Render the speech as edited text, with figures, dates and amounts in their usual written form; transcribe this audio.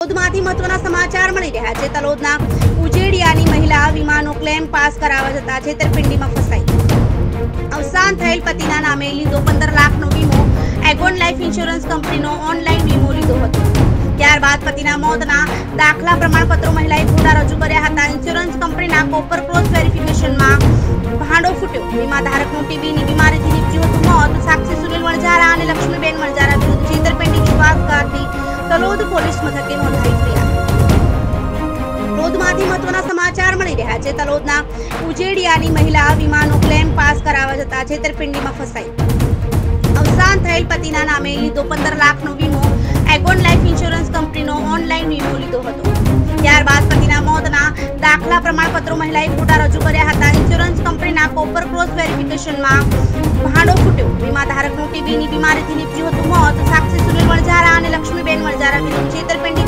તલોદમાંથી મહત્વના સમાચાર મળી રહ્યા છે। તલોદના ઉજેડિયાની મહિલા વીમાનો ક્લેમ પાસ કરાવવા જતા છેતરપિંડીમાં ફસાઈ। અવસાન થયેલ પતિના નામે લીધો 15 લાખનો વીમો। એગોન લાઈફ ઇન્સ્યોરન્સ કંપનીનો ઓનલાઈન વીમો લીધો હતો। ત્યારબાદ પતિના મોતના દાખલા પ્રમાણપત્રો મહિલાએ ખોટા રજૂ કર્યા હતા। ઇન્સ્યોરન્સ કંપનીના કોપર ક્રોસ વેરિફિકેશનમાં ભાંડો ફૂટ્યો। વીમા ધારકનું ટીબીની બીમારીથી નીપજ્યું હતું મોત। સાક્ષી સુનિલ વણઝારા અને લક્ષ્મીબેન વણઝારા વિરુદ્ધ છેતરપિંડી વિશ્વાસઘાતની તલોદ પોલીસ મથકે નોંધાઈ ફરિયાદ। તલોદમાંથી મહત્વના સમાચાર મળી રહ્યા છે। તલોદના ઉજેડિયાની મહિલા વીમાનો ક્લેમ પાસ કરાવવા જતા છેતરપિંડીમાં ફસાઈ। અવસાન થયેલ પતિના નામે લીધો 15 લાખનો વીમો। એગોન લાઈફ ઇન્સ્યોરન્સ કંપનીનો ઓનલાઈન વીમો લીધો હતો। ત્યારબાદ પતિના મોતના દાખલા પ્રમાણપત્રો મહિલાએ ખોટા રજૂ કર્યા હતા। ઇન્સ્યોરન્સ કંપનીના કોપર ક્રોસ વેરિફિકેશનમાં ભાંડો ફૂટ્યો। વીમા ધારકનું ટીબીની બીમારીથી નીપજ્યું હતું મોત। સાક્ષી સુનિલ વણઝારા અને લક્ષ્મીબેન વણઝારા વિરુદ્ધ છેતરપિંડી